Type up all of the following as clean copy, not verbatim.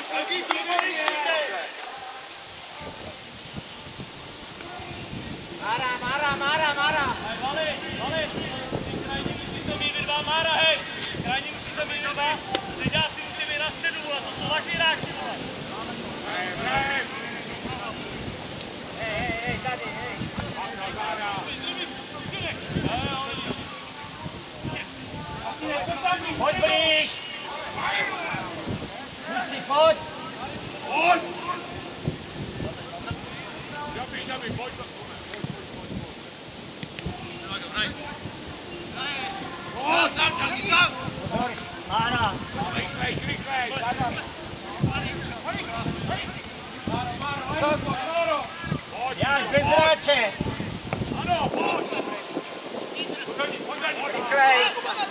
Mára. Vali. Krajní musí se mít dva, Mára, hej. Krajní musí se mít dva. Středáci musí být na středu, vole. To jsou vaši hráči, vole. Hej, tady, hej. Pojď blíž. Musí, pojď. Pojď. Žabí, pojď. Pojď, tam. Mára. Rychlej. Jáš bez hráče. Ano, pojď. Rychlej.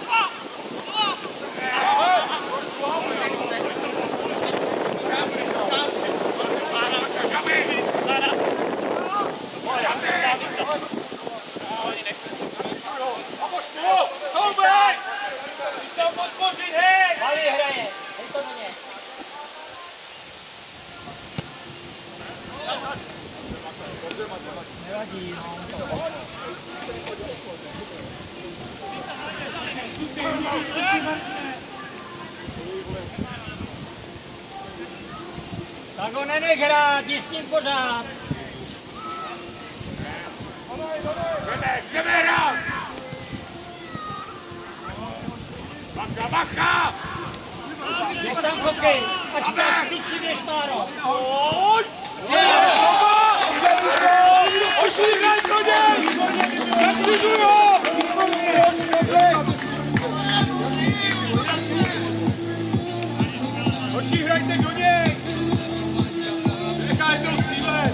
Malý hraje, dej to do něj. Nevadí, no. Tak ho nenech hrát, jdi s ním pořád. Jdeme hrát! Bacha! Jdeš tam hokej, až ty přijdeš, Máro. Pojď! Ošířej pro něj! Zaštižuj ho! Ošířejte do něj! Necháš to střílet!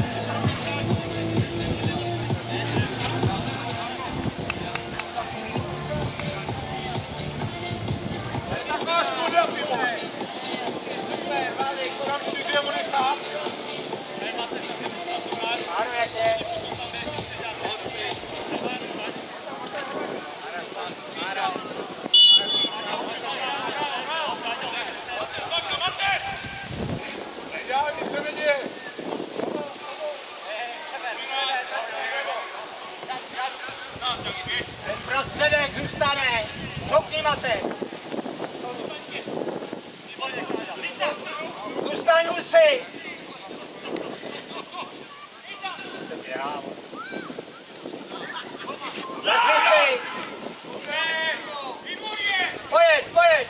Taková škoda, ty vole! Tam 4 a on je sám. Ten prostředek zůstane. Šoukni, Mate. Zůstaň husy. Vezmi si. Pojeď.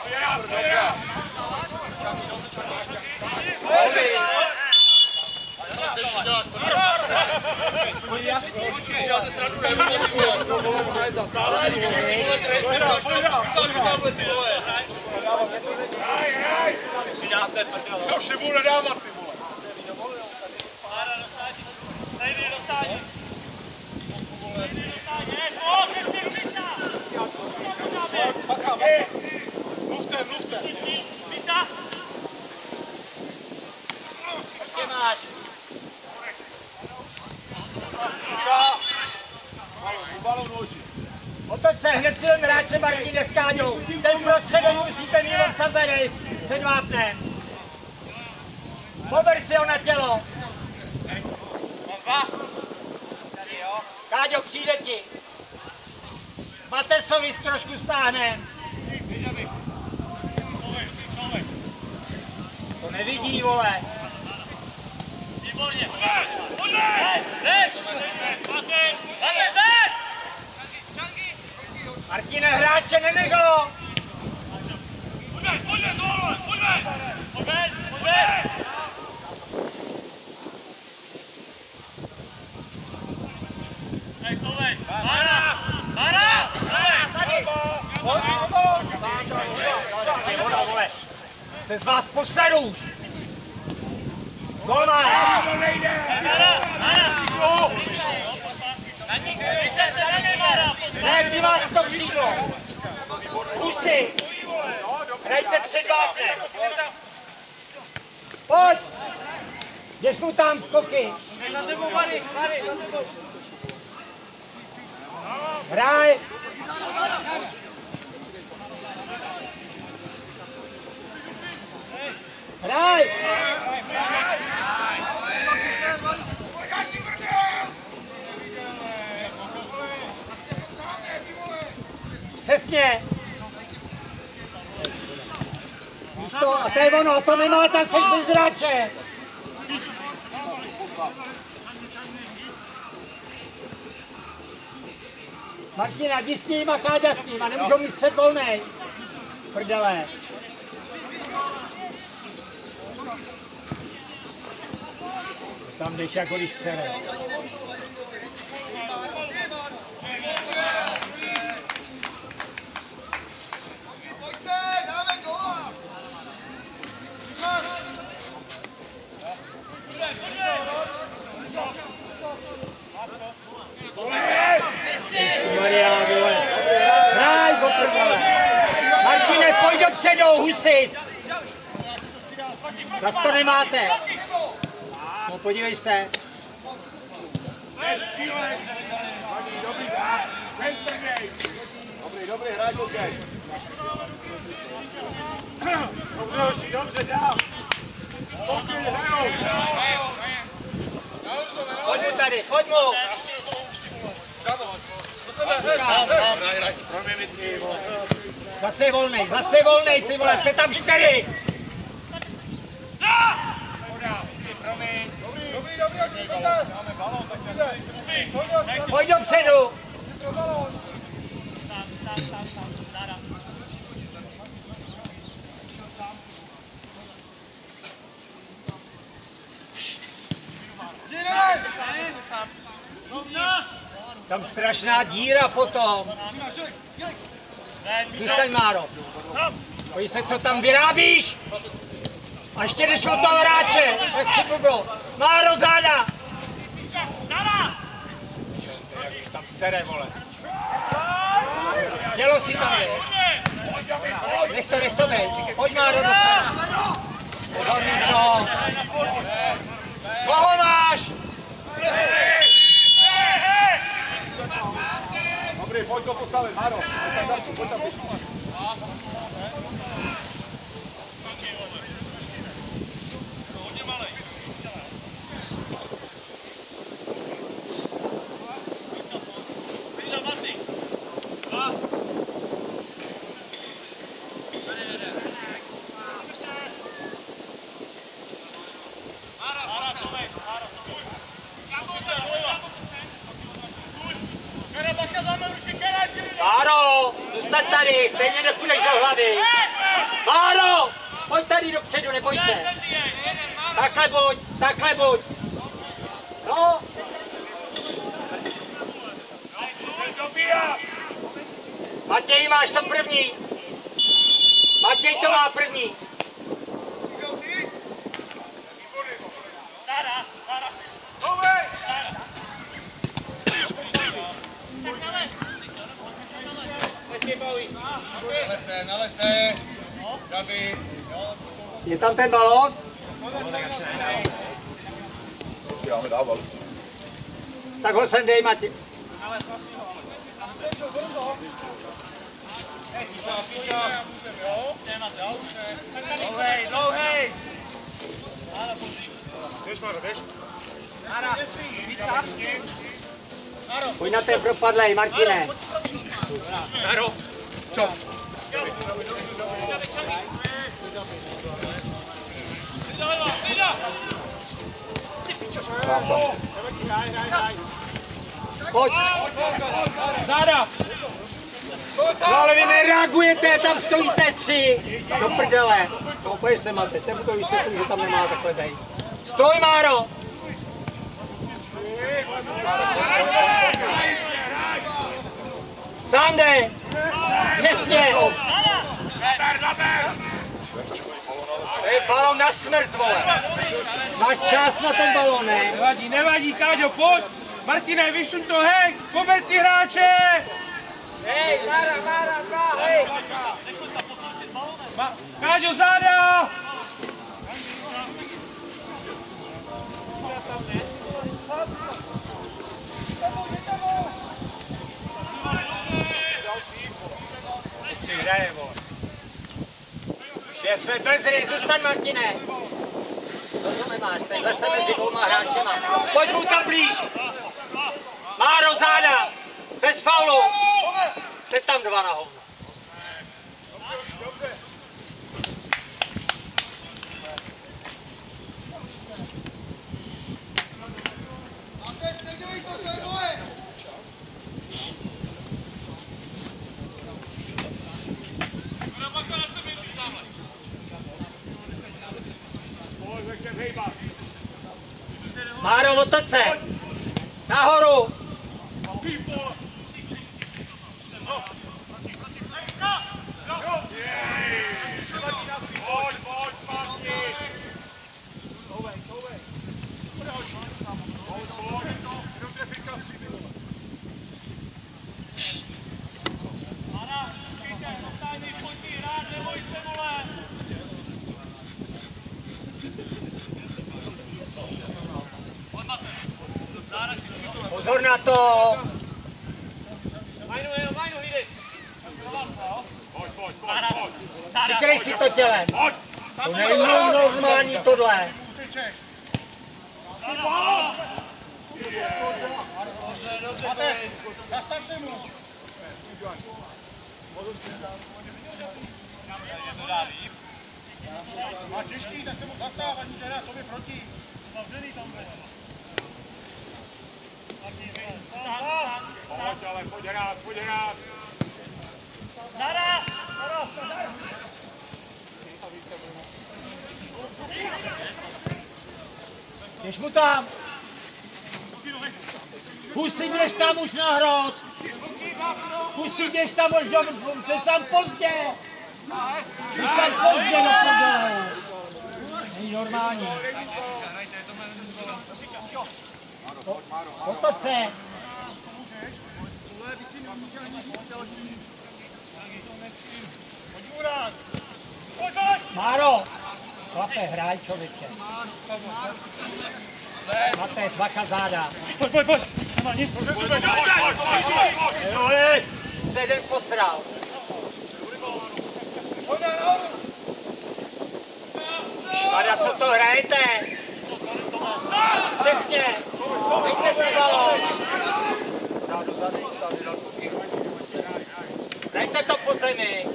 Já už si budu nadávat, ty vole. Nejdy dostání. Mluvte. Víca. Ještě máš. Balou noži. Otoč se hned si jen hráče Martine s Káňou. Ten prostředek musíte mít obsazený před vápnem. Pober si ho na tělo. Káďo, přijde ti. Matesovi trošku stáhnem. To nevidí, vole. Výborně. Martine, hráče, nenech ho! Se z vás posedu už! Golman! Ne, ty máš to křídlo! Kusy! Hrajte před vápnem! Pojď! Jdeš mu tam skoky! Hraj! Hraj! pojď! Přesně! Víš to, a to je ono, to nemá tam seš bez hráče! Martina, jdi s ním a Káďa s ním a nemůžou mít střed volnej. Prdele. Tam jdeš jako když chceme. Ježišmarja, vole. Hraj, do prdele. Martine, pojď dopředu, husy. Zas to nemáte. No podívej se. Dobrý, hraj, koukej. Dobře, hoši, dobře, dál. Pojď mu tady, pojď mu. Zase volnej, ty vole, jste tam 4. Pojď dopředu. Tam strašná díra potom. Zůstaň, Máro. Pojď se, co tam vyrábíš. A ještě jdeš od toho hráče. Jak si blblo. Máro, záda. Jak tam sere, vole. Tělo si tam je. Nech to bej. Pojď, Máro, do strany. Pozor, Míčo. Koho máš? Dobrý, pojď to postavit, Máro. Pojď tam, Máro, zůstaň tady, stejně nepůjdeš do hlavy. Máro, pojď tady dopředu, neboj se. Takhle buď. No. Matěj, máš to první. Matěj to má první. Nalezte. Je tam ten balón? Tak ho sem dej, Matěj. Dlouhej. Pojď na ten propadlej, Martine. Čo? Pojď. Záda! No ale vy nereagujete, tam stojíte 3. Do prdele. To úplně se máte, tebu to vysvětlím, že tam nemá takhle dej. Stoj, Máro! Sám dej! Přesně! To je balón na smrt, vole! Máš čas na ten balón, ne? Nevadí, Káďo, pojď! Martine, vysuň to, hej! Pober ty hráče! Hej, Mára, hej! Káďo, záda! Hraje, vole. Šéf, jsme bez hry, zůstaň, Martine. To nemáš, jsi zase mezi dvouma hráčema. Pojď mu tam blíž. Máro, záda. Bez faulu. Teď tam 2 na hovno. Máro, otoč se! Nahoru! Pozor na to! Přikryj si to tělem! To není normální tohle! Zastav se mu! Má těžký, tak se mu zastav, ať může hrát sobě proti. Zavřený tam bude. Pojď, ale pojď hrát! Zara! Běž mu tam! Husy, běž tam už na hrot! Husy, běž tam už do... Běž tam pozdě! Běž tam pozdě do prdele! Není normální. Otoč se! Máro! Chlape, hraj, člověče. Matec, bacha záda. Pojď! Nemá nic, pojď! Se jeden posral. Škoda, co to hrajete? Přesně. Dejte si balón. Dajte to po zemi.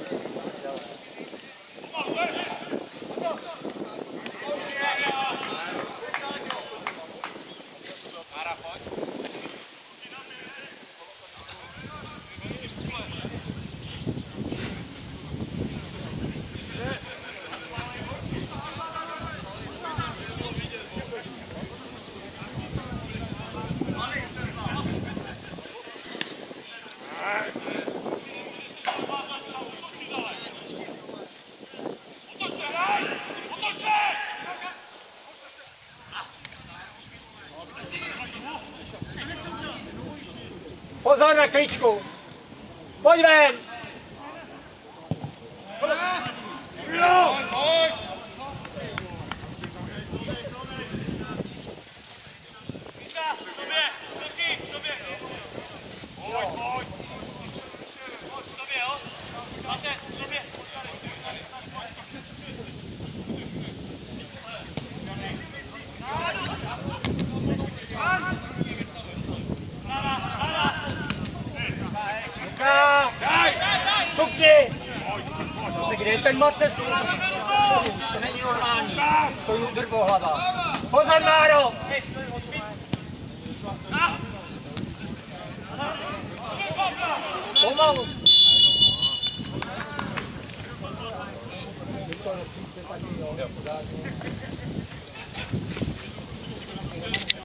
Pozor na kličku! Pojď ven! Cukni! Kde je ten Matec? To není normální. Stojí drbohlava. Pozor, Máro! Pomalu.